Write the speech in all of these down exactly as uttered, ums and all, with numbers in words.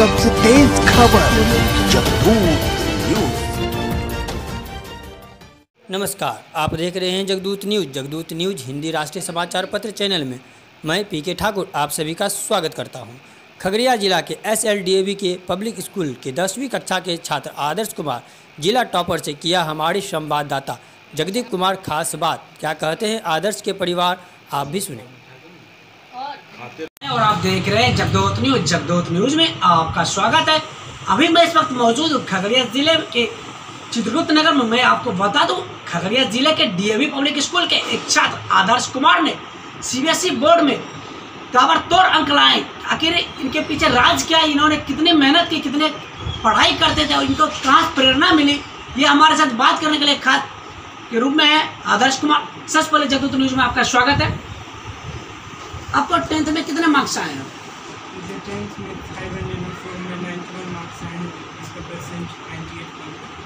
सबसे तेज खबर जगदूत न्यूज। नमस्कार, आप देख रहे हैं जगदूत न्यूज। जगदूत न्यूज हिंदी राष्ट्रीय समाचार पत्र चैनल में मैं पी के ठाकुर आप सभी का स्वागत करता हूं। खगड़िया जिला के S L D A V के पब्लिक स्कूल के दसवीं कक्षा के छात्र आदर्श कुमार जिला टॉपर से किया हमारे संवाददाता जगदीप कुमार खास बात। क्या कहते हैं आदर्श के परिवार, आप भी सुने। और आप देख रहे हैं जगदूत न्यूज। जगदूत न्यूज में आपका स्वागत है। अभी मैं इस वक्त मौजूद हूँ खगड़िया जिले के चित्रगुप्त नगर में। मैं आपको बता दूं, खगड़िया जिले के D A V public school के एक छात्र आदर्श कुमार ने C B S E board में ताबड़तोड़ अंक लाए। आखिर इनके पीछे राज क्या है, इन्होंने कितनी मेहनत की, कितने पढ़ाई करते थे और इनको कहाँ प्रेरणा मिली, ये हमारे साथ बात करने के लिए खास के रूप में है आदर्श कुमार। सबसे पहले जगदूत न्यूज में आपका स्वागत है। आपको टेंथ में कितने मार्क्स आए हैं? मुझे टेंथ में फाइव हंड्रेड और फोर में नाइन्टी वन मार्क्स आए हैं। इसका परसेंट नाइन्टी एट पॉइंट।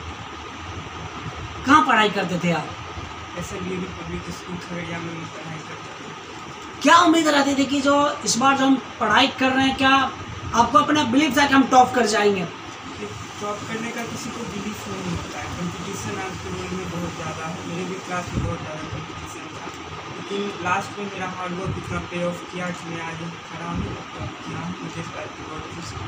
कहाँ पढ़ाई करते थे आप? S L D A V public school Khagaria में मैं पढ़ाई करता था। क्या उम्मीद रहती थी कि जो इस बार जो हम पढ़ाई कर रहे हैं, क्या आपको अपना बिलीव था कि हम टॉप कर जाएंगे? टॉप करने का किसी को बिलीफ नहीं होता है। कंपटीशन आज के वर्ल्ड में बहुत ज़्यादा है। मेरे भी क्लास में बहुत ज़्यादा कंपटीशन था, लेकिन लास्ट में मेरा हार्डवर्क इतना पे ऑफ किया कि मैं आज खड़ा हूँ, टॉप किया हूँ। मुझे इस बात की बहुत खुशी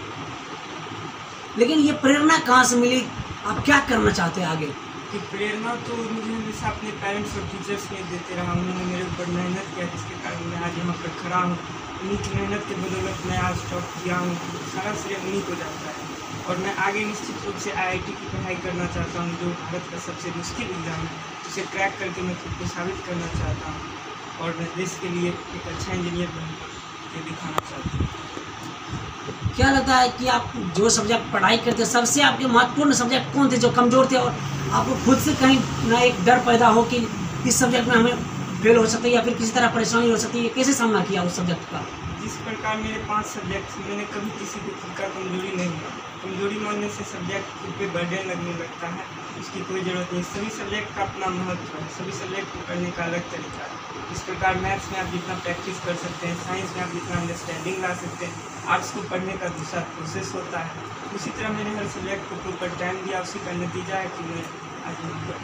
है। लेकिन ये प्रेरणा कहाँ से मिली? आप क्या करना चाहते हैं आगे? कि प्रेरणा तो मुझे हमेशा अपने पेरेंट्स और टीचर्स ने देते रहा। उन्होंने मेरे ऊपर मेहनत किया, जिसके कारण मैं आज यहाँ पर खड़ा हूँ। उन्हीं की मेहनत के बदौलत मैं आज टॉप किया हूँ। सारा श्रेय उन्हीं को जाता है। और मैं आगे निश्चित रूप से आई आई टी की पढ़ाई करना चाहता हूँ, जो भारत का सबसे मुश्किल एग्ज़ाम है। उसे क्रैक करके मैं खुद को साबित करना चाहता हूँ और मैं देश के लिए एक अच्छा इंजीनियर बन के दिखाना चाहता हूँ। क्या लगता है कि आप जो सब्जेक्ट पढ़ाई करते सबसे आपके महत्वपूर्ण सब्जेक्ट कौन थे जो कमज़ोर थे, और आपको खुद से कहीं ना एक डर पैदा हो कि इस सब्जेक्ट में हमें फेल हो सकता है या फिर किसी तरह परेशानी हो सकती है? कैसे सामना किया उस सब्जेक्ट का? जिस प्रकार मेरे पांच सब्जेक्ट थे, मैंने कभी किसी को खुद का कमजोरी नहीं माना। कमजोरी मानने से सब्जेक्ट खुद पे बर्डन लगने लगता है, उसकी कोई ज़रूरत नहीं। सभी सब्जेक्ट का अपना महत्व है, सभी सब्जेक्ट को पढ़ने का अलग तरीका है। इस प्रकार मैथ्स में आप जितना प्रैक्टिस कर सकते हैं, साइंस में आप जितना अंडरस्टैंडिंग ला सकते हैं, आर्ट्स को पढ़ने का दूसरा प्रोसेस होता है। उसी तरह मैंने हर सब्जेक्ट को प्रॉपर टाइम दिया। उसी का नतीजा है कि मैं आज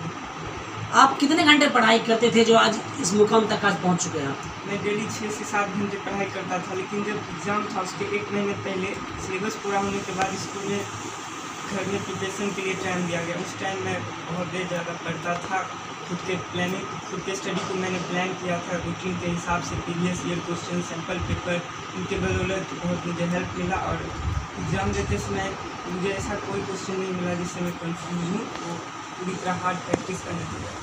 आप कितने घंटे पढ़ाई करते थे जो आज इस मुकाम तक आज पहुँच चुके हैं आप? मैं डेली छः से सात घंटे पढ़ाई करता था, लेकिन जब एग्ज़ाम था उसके एक महीने पहले सिलेबस पूरा होने के बाद स्कूल में घर में प्रिपरेशन के लिए टाइम दिया गया। उस टाइम मैं बहुत देर ज़्यादा पढ़ता था। खुद के प्लानिंग खुद के स्टडी को मैंने प्लान किया था रूटीन के हिसाब से। Previous year question, sample paper, इनके बदौलत बहुत मुझे हेल्प मिला। और एग्ज़ाम देते समय मुझे ऐसा कोई क्वेश्चन नहीं मिला जिससे मैं कन्फ्यूज हूँ। वो पूरी तरह हार्ड प्रैक्टिस का नतीजा।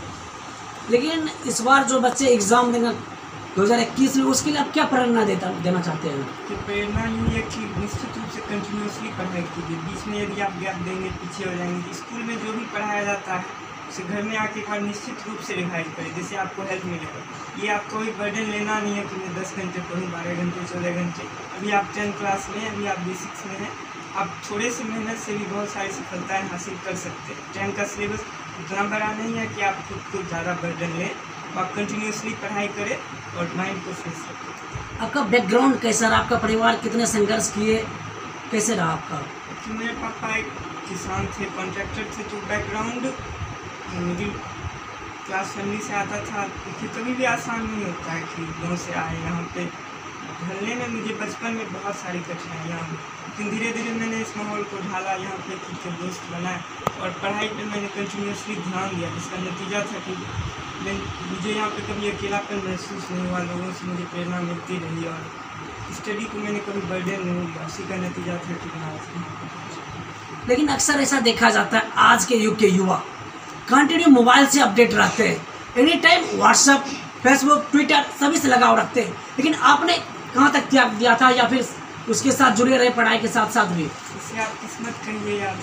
लेकिन इस बार जो बच्चे एग्ज़ाम देंगे दो हज़ार इक्कीस में, उसके लिए आप क्या प्रेरणा देता देना चाहते हैं? कि प्रेरणा ही है कि निश्चित रूप से कंटिन्यूसली पढ़ाई कीजिए। बीच में यदि आप गैप देंगे पीछे हो जाएंगे। स्कूल में जो भी पढ़ाया जाता है उसे घर में आके हर निश्चित रूप से रिवाइज करें, जिससे आपको हेल्प मिलेगा। ये आपको कोई बर्डन लेना नहीं है कि मैं दस घंटे पढ़ूँ, बारह घंटे, चौदह घंटे। अभी आप टेंथ क्लास में, अभी आप बेसिक्स में हैं। आप थोड़े से मेहनत से भी बहुत सारी सफलताएँ हासिल कर सकते हैं। टेंथ का सिलेबस उतना बड़ा नहीं है कि आप खुद को ज़्यादा बर्डन लें। आप कंटिन्यूसली पढ़ाई करें और माइंड को फ्रेश रखें। आपका बैकग्राउंड कैसा रहा? आपका परिवार कितने संघर्ष किए, कैसे रहा आपका? कि मेरे पापा एक किसान थे, कॉन्ट्रैक्टर थे, तो बैकग्राउंड मिडिल क्लास फैमिली से आता था। देखिए कभी भी आसान नहीं होता है कि गाँव से आए यहाँ पे ढलने में। मुझे बचपन में बहुत सारी कठिनाइयाँ हुई, लेकिन धीरे धीरे मैंने इस माहौल को ढाला, यहाँ पे खुद के दोस्त बनाए और पढ़ाई पे मैंने कंटिन्यूसली ध्यान दिया, जिसका नतीजा था कि मैं मुझे यहाँ पे कभी अकेलापन महसूस नहीं हुआ। लोगों से मुझे प्रेरणा मिलती रही और स्टडी को मैंने कभी बर्डन नहीं लिया। उसी का नतीजा था कि मैं आज। लेकिन अक्सर ऐसा देखा जाता है आज के युग के युवा कंटिन्यू मोबाइल से अपडेट रहते हैं, any time WhatsApp, Facebook, Twitter सभी से लगाव रखते हैं। लेकिन आपने कहाँ तक त्याग दिया था या फिर उसके साथ जुड़े रहे पढ़ाई के साथ साथ भी? इससे आप किस्मत कहिए या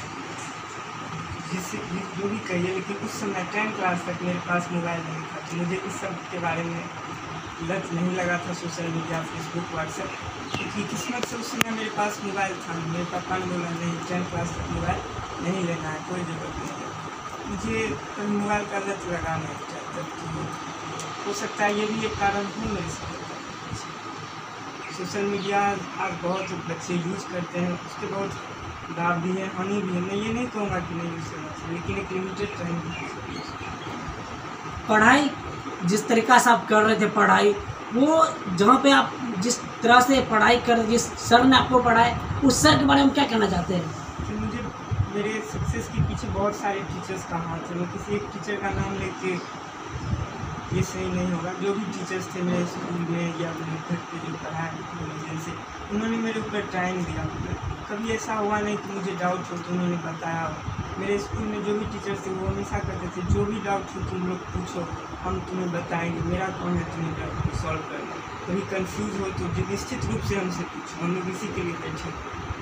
जिससे जो भी कहिए, लेकिन उस समय टेंथ क्लास तक मेरे पास मोबाइल नहीं था, तो मुझे इस सब के बारे में लत नहीं लगा था, सोशल मीडिया, फेसबुक, व्हाट्सएप। क्योंकि किस्मत से उस समय मेरे पास मोबाइल था। मेरे पापा ने बोला नहीं, टेंथ क्लास तक मोबाइल नहीं लेना है, कोई ज़रूरत नहीं है। मुझे कभी मोबाइल का लत लगा नहीं था, तब हो सकता है ये भी एक कारण हो मेरे साथ। सोशल मीडिया आज बहुत बच्चे यूज़ करते हैं, उसके बहुत लाभ भी है, हानि भी है। मैं ये नहीं कहूँगा कि नहीं यूज़ करना चाहिए, लेकिन एक लिमिटेड टाइम भी यूज़। पढ़ाई जिस तरीक़ा से आप कर रहे थे पढ़ाई, वो जहाँ पे आप जिस तरह से पढ़ाई कर जिस सर ने आपको पढ़ाए, उस सर के बारे में क्या कहना चाहते हैं? तो मुझे मेरे सक्सेस के पीछे बहुत सारे टीचर्स का हाथ है। मैं किसी एक टीचर का नाम लेके ये सही नहीं होगा। जो भी टीचर्स थे मेरे स्कूल में या मेरे घर पे जो पढ़ाए से, उन्होंने मेरे ऊपर टाइम दिया। कभी ऐसा हुआ नहीं कि मुझे डाउट हो तो उन्होंने बताया। मेरे स्कूल में जो भी टीचर्स थे वो हमेशा कहते थे जो भी डाउट हो तुम लोग पूछो, हम तुम्हें बताएंगे, मेरा काम है तुम्हें डाउट को सॉल्व करना। कभी कंफ्यूज हो तो निश्चित रूप से हमसे पूछो, हम लोग इसी के लिए बैठे।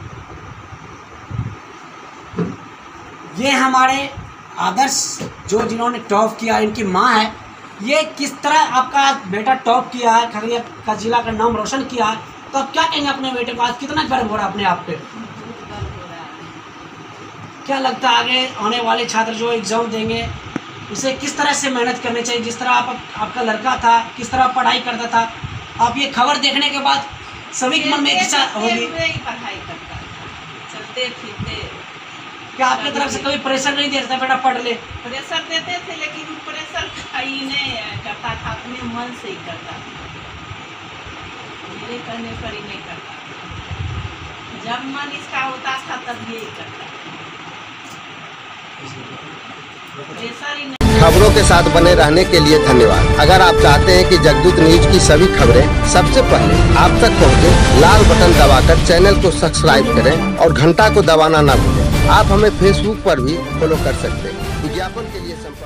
ये हमारे आदर्श जो जिन्होंने टॉप किया, इनकी माँ है। ये किस तरह आपका बेटा टॉप किया है, खगड़िया का जिला का नाम रोशन किया है, तो आप क्या कहेंगे अपने बेटे को? आज कितना गर्व हो रहा है अपने आप पे? क्या लगता है आगे आने वाले छात्र जो एग्ज़ाम देंगे उसे किस तरह से मेहनत करनी चाहिए? जिस तरह आप आपका लड़का था, किस तरह पढ़ाई करता था, आप ये खबर देखने के बाद सभी के मन में इच्छा होगी। पढ़ाई करता चलते फिरते। क्या आपकी तरफ से कभी प्रेशर नहीं देता बेटा पढ़ ले? प्रेशर देते थे, लेकिन प्रेशर ही नहीं करता था, अपने मन से ही करता था, मेरे कहने पर ही नहीं करता। जब मन इसका होता था तब यही करता। प्रेशर ही नहीं। खबरों के साथ बने रहने के लिए धन्यवाद। अगर आप चाहते हैं कि जगदूत न्यूज की सभी खबरें सबसे पहले आप तक पहुंचे, लाल बटन दबाकर चैनल को सब्सक्राइब करें और घंटा को दबाना ना भूलें। आप हमें फेसबुक पर भी फॉलो कर सकते हैं। विज्ञापन के लिए संपर्क